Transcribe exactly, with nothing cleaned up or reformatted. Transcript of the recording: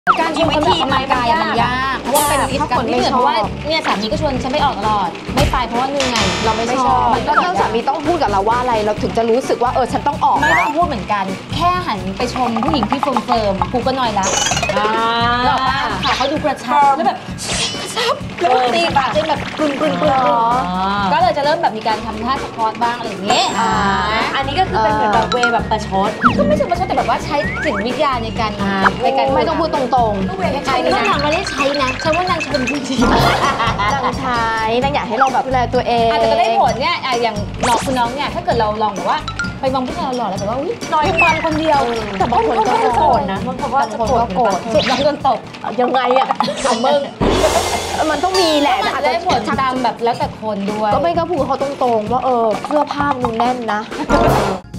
การชวนคนไปออกกำลังกายมันยากเพราะว่าเป็นกิจกรรมที่เหนื่อยเพราะว่าเนี่ยสามีก็ชวนฉันไปออกตลอดไม่ไปเพราะว่าเหนื่อยเราไม่ชอบแล้วถ้าสามีต้องพูดกับเราว่าอะไรเราถึงจะรู้สึกว่าเออฉันต้องออกไม่ต้องพูดเหมือนกันแค่หันไปชมผู้หญิงที่เฟิร์มเฟิร์มกูก็น้อยละแล้วว่าค่ะเขาดูกระชับแล้วแบบกระชับแล้วตีปากจนแบบกรุนกรุนกรุนก็เลยจะเริ่มแบบมีการทำท่าสควอตบ้างอะไรอย่างเงี้ยอันนี้ก็คือเป็นเหมือนแบบเวแบบประชดก็ไม่ใช่ประชดแต่แบบว่าใช้จิตวิทยาในการในการไม่ต้องพูดตรงๆใช้นะนางไม่ได้ใช้นะฉันว่านางชมจริงนางใช้นางอยากให้เราแบบดูแลตัวเองอาจจะได้ผลเนี่ยอย่างน้องคุณน้องเนี่ยถ้าเกิดเราลองแบบว่าไปมองผู้ชายหล่อแล้วแต่ว่าอุ้ยน้อยบางคนเดียวแต่บางคนก็โกรธนะบางคนก็จะโกรธสุดน้องโดนตบยังไงอะของมึงมันต้องมีแหละอาจจะได้ผลตามแบบแล้วแต่คนด้วยก็ไม่ก็พูดเขาตรงๆว่าเออเสื้อผ้ามึงแน่นนะ